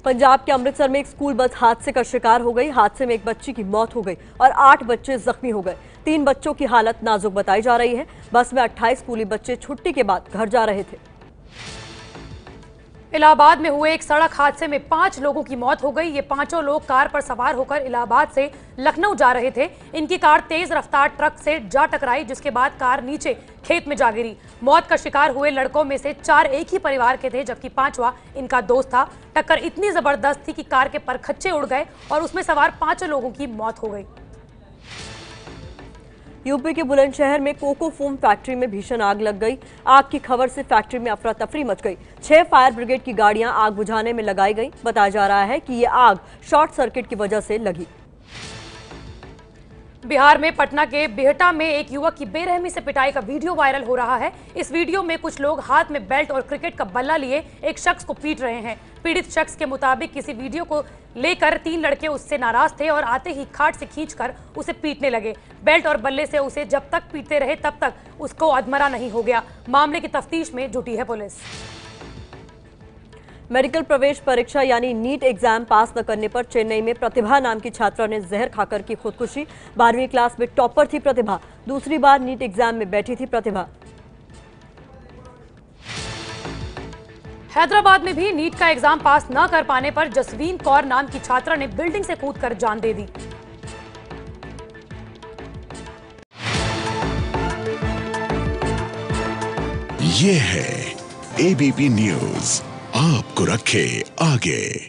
पंजाब के अमृतसर में एक स्कूल बस हादसे का शिकार हो गई। हादसे में एक बच्ची की मौत हो गई और 8 बच्चे जख्मी हो गए। 3 बच्चों की हालत नाजुक बताई जा रही है। बस में 28 स्कूली बच्चे छुट्टी के बाद घर जा रहे थे। इलाहाबाद में हुए एक सड़क हादसे में 5 लोगों की मौत हो गई। ये पांचों लोग कार पर सवार होकर इलाहाबाद से लखनऊ जा रहे थे। इनकी कार तेज रफ्तार ट्रक से जा टकराई, जिसके बाद कार नीचे खेत में जा गिरी। मौत का शिकार हुए लड़कों में से 4 एक ही परिवार के थे, जबकि 5वां इनका दोस्त था। टक्कर इतनी जबरदस्त थी कि कार के परखच्चे उड़ गए और उसमें सवार 5 लोगों की मौत हो गई। यूपी के बुलंदशहर में कोको फोम फैक्ट्री में भीषण आग लग गई। आग की खबर से फैक्ट्री में अफरा तफरी मच गई। 6 फायर ब्रिगेड की गाड़ियां आग बुझाने में लगाई गई। बताया जा रहा है कि ये आग शॉर्ट सर्किट की वजह से लगी। बिहार में पटना के बिहटा में एक युवक की बेरहमी से पिटाई का वीडियो वायरल हो रहा है। इस वीडियो में कुछ लोग हाथ में बेल्ट और क्रिकेट का बल्ला लिए एक शख्स को पीट रहे हैं। पीड़ित शख्स के मुताबिक किसी वीडियो को लेकर 3 लड़के उससे नाराज थे और आते ही खाट से खींचकर उसे पीटने लगे। बेल्ट और बल्ले से उसे जब तक पीटते रहे तब तक उसको अधमरा नहीं हो गया। मामले की तफ्तीश में जुटी है पुलिस। मेडिकल प्रवेश परीक्षा यानी नीट एग्जाम पास न करने पर चेन्नई में प्रतिभा नाम की छात्रा ने जहर खाकर की खुदकुशी। 12वीं क्लास में टॉपर थी प्रतिभा। दूसरी बार नीट एग्जाम में बैठी थी प्रतिभा। हैदराबाद में भी नीट का एग्जाम पास न कर पाने पर जसवीन कौर नाम की छात्रा ने बिल्डिंग से कूदकर जान दे दी। ये है एबीपी न्यूज, आपको रखे आगे।